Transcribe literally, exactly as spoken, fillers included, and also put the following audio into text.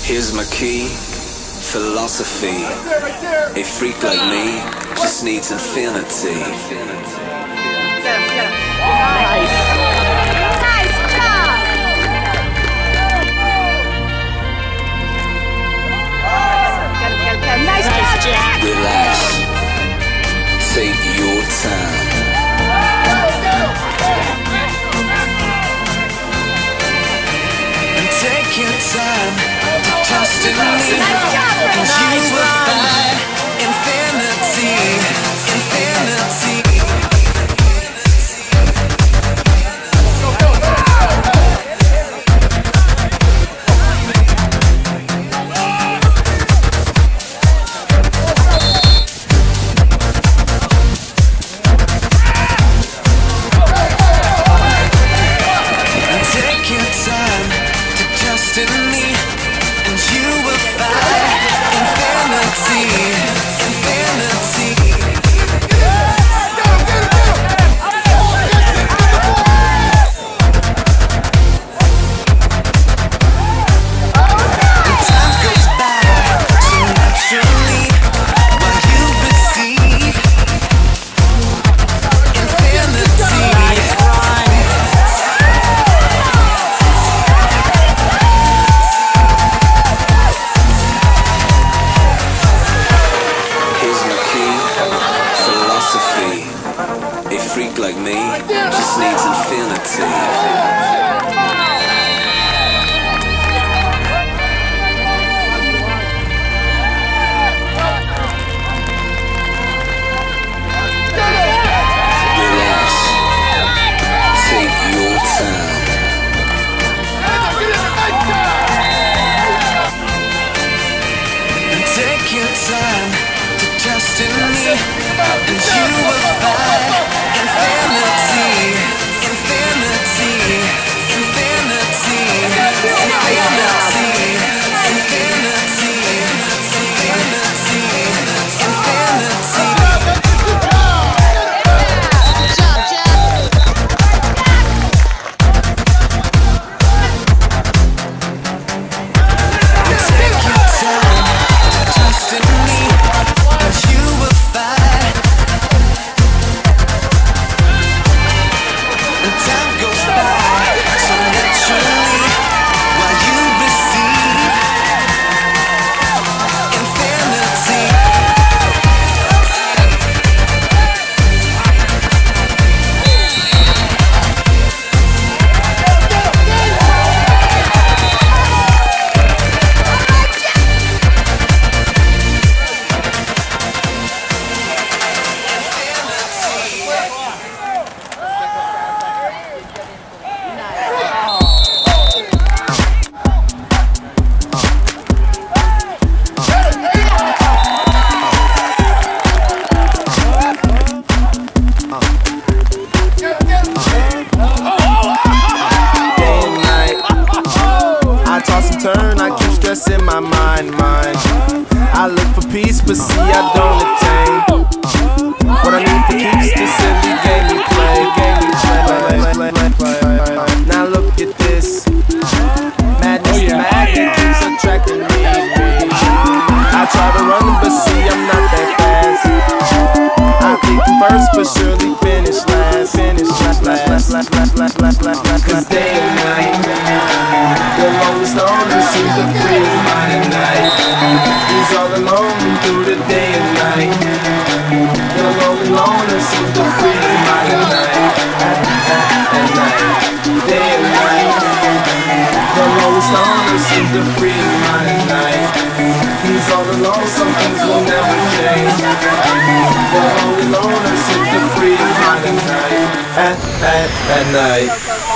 Here's my key, philosophy. A freak like me just needs infinity. Get him, get him. Nice. Nice job. Get him, get him, get him. Nice, nice job. Relax. Take your time. And take your time to trust in me, and you will find infinity, infinity. A freak like me just needs infinity. Relax. Take your time. And take your time to trust in me, and you will find infinity, infinity, infinity, infinity, infinity, infinity, infinity. Take your time to trust in me, and you will find. And time goes by so naturally while you receive infinity. Turn, I keep stressing my mind, mind. I look for peace, but see I don't attain. What I need for keeps this silly game we play, game we play, play, play, play. Now look at this madness, oh, yeah. Magnet keeps attracting me, me. I try to run, but see I'm not that fast. I think I'm first, but surely finish last, finish last, last, last, last, last, last, last, last. Cause day and night, the longest longer seems to free his mind at night. He's all alone through the day and night. The lonely loner seems to free his mind at night. At, at, at night, day and night. The longest longer seems to free his mind at night. He's all alone, some things will never change. The lonely loner seems to free his mind at night. At, at, at night.